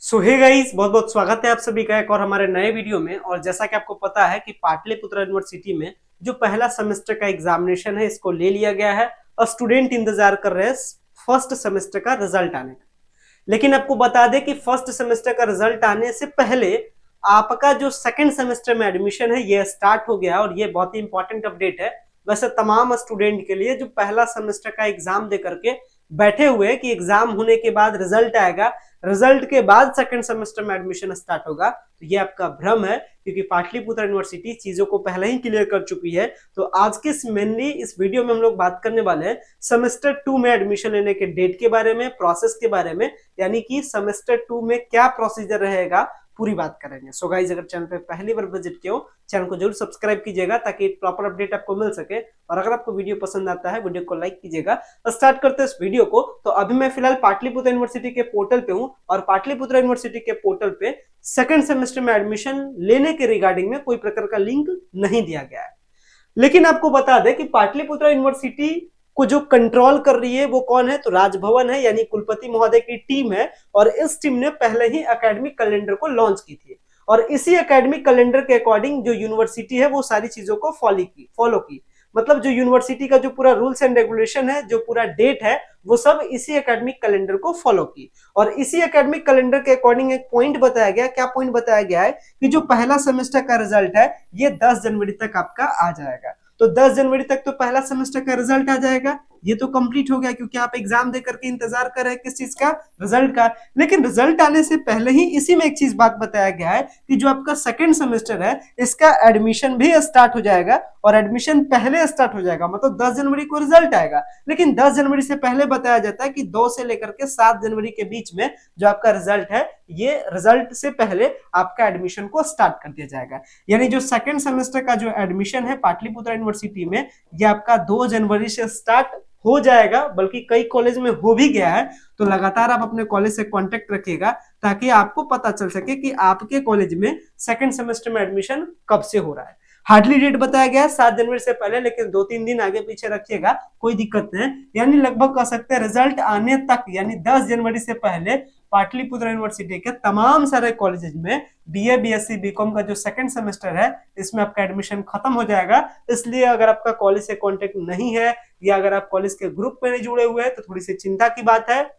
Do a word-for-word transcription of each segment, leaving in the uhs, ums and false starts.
सो hey guys, बहुत बहुत स्वागत है आप सभी का एक और हमारे नए वीडियो में। और जैसा कि आपको पता है कि पाटलिपुत्र यूनिवर्सिटी में जो पहला सेमेस्टर का एग्जामिनेशन है इसको ले लिया गया है और स्टूडेंट इंतजार कर रहे हैं फर्स्ट सेमेस्टर का रिजल्ट आने का। लेकिन आपको बता दें कि फर्स्ट सेमेस्टर का रिजल्ट आने से पहले आपका जो सेकेंड सेमेस्टर में एडमिशन है ये स्टार्ट हो गया और ये बहुत ही इंपॉर्टेंट अपडेट है वैसे तमाम स्टूडेंट के लिए जो पहला सेमेस्टर का एग्जाम दे करके बैठे हुए कि एग्जाम होने के बाद रिजल्ट आएगा, रिजल्ट के बाद सेकंड सेमेस्टर में एडमिशन स्टार्ट होगा। तो ये आपका भ्रम है क्योंकि पाटलिपुत्र यूनिवर्सिटी चीजों को पहले ही क्लियर कर चुकी है। तो आज के मेनली इस वीडियो में हम लोग बात करने वाले हैं सेमेस्टर टू में एडमिशन लेने के डेट के बारे में, प्रोसेस के बारे में, यानी कि सेमेस्टर टू में क्या प्रोसीजर रहेगा पूरी बात करेंगे। सो गाइस, अगर चैनल पे पहली बार विजिट किया हो चैनल को जरूर सब्सक्राइब कीजिएगा ताकि प्रॉपर अपडेट आपको मिल सके। और अगर आपको वीडियो पसंद आता है वीडियो को लाइक कीजिएगा। स्टार्ट करते हैं इस वीडियो को। तो अभी मैं फिलहाल पाटलिपुत्र यूनिवर्सिटी के पोर्टल पे हूँ और पाटलिपुत्र यूनिवर्सिटी के पोर्टल पे सेकंड सेमेस्टर में एडमिशन लेने के रिगार्डिंग में कोई प्रकार का लिंक नहीं दिया गया है। लेकिन आपको बता दें कि पाटलिपुत्र यूनिवर्सिटी को जो कंट्रोल कर रही है वो कौन है, तो राजभवन है, यानी कुलपति महोदय की टीम है। और इस टीम ने पहले ही एकेडमिक कैलेंडर को लॉन्च की थी और इसी एकेडमिक कैलेंडर के अकॉर्डिंग जो यूनिवर्सिटी है वो सारी चीजों को फॉलो की फॉलो की मतलब जो यूनिवर्सिटी का जो पूरा रूल्स एंड रेगुलेशन है, जो पूरा डेट है, वो सब इसी एकेडमिक कैलेंडर को फॉलो की। और इसी एकेडमिक कैलेंडर के अकॉर्डिंग एक पॉइंट बताया गया। क्या पॉइंट बताया गया है कि जो पहला सेमेस्टर का रिजल्ट है ये दस जनवरी तक आपका आ जाएगा। तो दस जनवरी तक तो पहला सेमेस्टर का रिजल्ट आ जाएगा, ये तो कंप्लीट हो गया क्योंकि आप एग्जाम दे करके इंतजार कर रहे हैं किस चीज का, रिजल्ट का। लेकिन रिजल्ट आने से पहले ही इसी में एक चीज बात बताया गया है कि जो आपका सेकंड सेमेस्टर है इसका एडमिशन भी स्टार्ट हो जाएगा और एडमिशन पहले स्टार्ट हो जाएगा। मतलब दस जनवरी को रिजल्ट आएगा, लेकिन दस जनवरी से पहले बताया जाता है कि दो से लेकर के सात जनवरी के बीच में जो आपका रिजल्ट है ये रिजल्ट से पहले आपका एडमिशन को स्टार्ट कर दिया जाएगा। यानी जो सेकंड सेमेस्टर का जो एडमिशन है पाटलिपुत्र यूनिवर्सिटी में ये आपका दो जनवरी से स्टार्ट हो जाएगा, बल्कि कई कॉलेज में हो भी गया है। तो लगातार आप अपने कॉलेज से कांटेक्ट रखिएगा ताकि आपको पता चल सके कि आपके कॉलेज में सेकंड सेमेस्टर में एडमिशन कब से हो रहा है। हार्डली डेट बताया गया है सात जनवरी से पहले, लेकिन दो तीन दिन आगे पीछे रखिएगा, कोई दिक्कत नहीं। यानी लगभग कह सकते हैं रिजल्ट आने तक यानी दस जनवरी से पहले पाटलिपुत्र यूनिवर्सिटी के तमाम सारे कॉलेजेस में बीए, बीएससी, बीकॉम का जो सेकंड सेमेस्टर है इसमें आपका एडमिशन खत्म हो जाएगा। इसलिए अगर आपका कॉलेज से कांटेक्ट नहीं है या अगर आप कॉलेज के ग्रुप में नहीं जुड़े हुए हैं तो थोड़ी सी चिंता की बात है।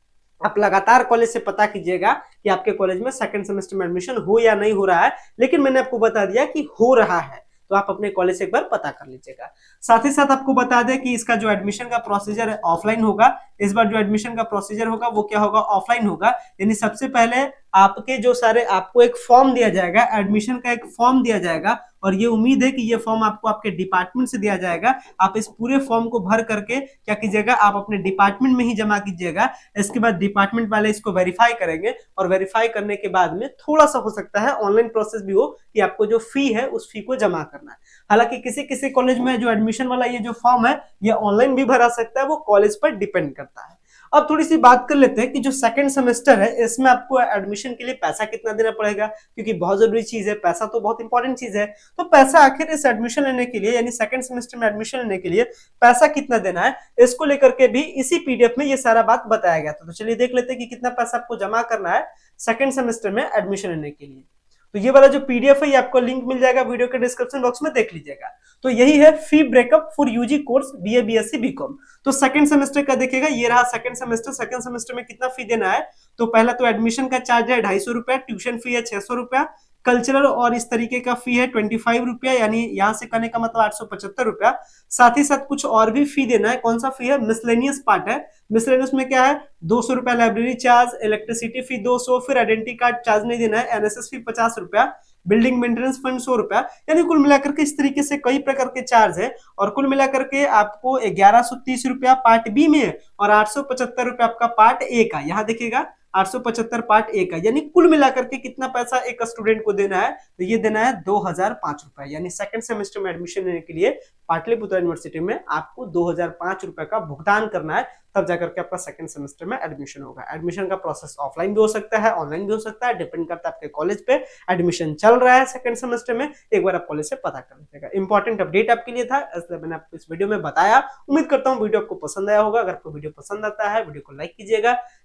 आप लगातार कॉलेज से पता कीजिएगा कि आपके कॉलेज में सेकंड सेमेस्टर में एडमिशन हो या नहीं हो रहा है। लेकिन मैंने आपको बता दिया कि हो रहा है, तो आप अपने कॉलेज से एक बार पता कर लीजिएगा। साथ ही साथ आपको बता दें कि इसका जो एडमिशन का प्रोसीजर है ऑफलाइन होगा। इस बार जो एडमिशन का प्रोसीजर होगा वो क्या होगा, ऑफलाइन होगा। यानी सबसे पहले आपके जो सारे आपको एक फॉर्म दिया जाएगा, एडमिशन का एक फॉर्म दिया जाएगा और ये उम्मीद है कि ये फॉर्म आपको आपके डिपार्टमेंट से दिया जाएगा। आप इस पूरे फॉर्म को भर करके क्या कीजिएगा, आप अपने डिपार्टमेंट में ही जमा कीजिएगा। इसके बाद डिपार्टमेंट वाले इसको वेरीफाई करेंगे और वेरीफाई करने के बाद में थोड़ा सा हो सकता है ऑनलाइन प्रोसेस भी हो कि आपको जो फी है उस फी को जमा करना है। हालांकि किसी किसी कॉलेज में जो एडमिशन वाला ये जो फॉर्म है ये ऑनलाइन भी भरा सकता है, वो कॉलेज पर डिपेंड करता है। अब थोड़ी सी बात कर लेते हैं कि जो सेकंड सेमेस्टर है इसमें आपको एडमिशन के लिए पैसा कितना देना पड़ेगा, क्योंकि बहुत जरूरी चीज है, पैसा तो बहुत इंपॉर्टेंट चीज है। तो पैसा आखिर इस एडमिशन लेने के लिए यानी सेकंड सेमेस्टर में एडमिशन लेने के लिए पैसा कितना देना है, इसको लेकर के भी इसी पीडीएफ में ये सारा बात बताया गया था। तो चलिए देख लेते हैं कि कितना पैसा आपको जमा करना है सेकंड सेमेस्टर में एडमिशन लेने के लिए। तो ये वाला जो पीडीएफ है ये आपको लिंक मिल जाएगा वीडियो के डिस्क्रिप्शन बॉक्स में, देख लीजिएगा। तो यही है fee breakup for UG course BA, BSc, BCom. तो सेकंड सेमेस्टर का देखिएगा, ये रहा सेकंड सेमेस्टर। सेकंड सेमेस्टर में कितना फी देना है, तो पहला तो एडमिशन का चार्ज है ढाई सौ रुपया, ट्यूशन फी है छह सौ रुपया, कल्चरल और इस तरीके का फी है ट्वेंटी फाइव रुपया, यानी यहां से करने का मतलब आठ सौ पचहत्तर रुपया। साथ ही साथ कुछ और भी फी देना है। कौन सा फी है, मिसलेनियस पार्ट है। मिसलेनियस में क्या है, दो सौ रुपया लाइब्रेरी चार्ज, इलेक्ट्रिसिटी फी दो सौ, फिर आइडेंटिटी कार्ड चार्ज नहीं देना है, एनएसएस फी पचास रुपया, बिल्डिंग मेंटेनेंस फंड सौ रुपया। यानी कुल मिलाकर के इस तरीके से कई प्रकार के चार्ज है और कुल मिलाकर के आपको ग्यारह सौ तीस रुपया पार्ट बी में और आठ सौ पचहत्तर रुपया आपका पार्ट ए का। यहाँ देखिएगा आठ सौ पचहत्तर पार्ट ए का, यानी कुल मिलाकर के कितना पैसा एक स्टूडेंट को देना है, तो ये देना है दो हजार पांच रुपए। यानी सेकंड सेमेस्टर में एडमिशन लेने के लिए पाटलिपुत्र यूनिवर्सिटी में आपको दो हजार पांच रुपए का भुगतान करना है, तब जाकर के आपका सेकंड सेमेस्टर में एडमिशन होगा। एडमिशन का प्रोसेस ऑफलाइन भी हो सकता है, ऑनलाइन भी हो सकता है, डिपेंड करता है आपके कॉलेज पे। एडमिशन चल रहा है सेकंड सेमेस्टर में, एक बार आप कॉलेज से पता कर लीजिएगा। इंपॉर्टेंट अपडेट आपके लिए था, इसलिए मैंने आपको इस वीडियो में बताया। उम्मीद करता हूँ वीडियो आपको पसंद आया होगा। अगर आपको वीडियो पसंद आता है वीडियो को लाइक कीजिएगा,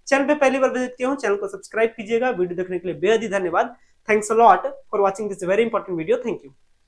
चैनल पे पहली बार विजिट किया हूँ, चैनल को सब्सक्राइब कीजिएगा। वीडियो देखने के लिए बेहद ही धन्यवाद। Thanks a lot for watching this very important video. Thank you.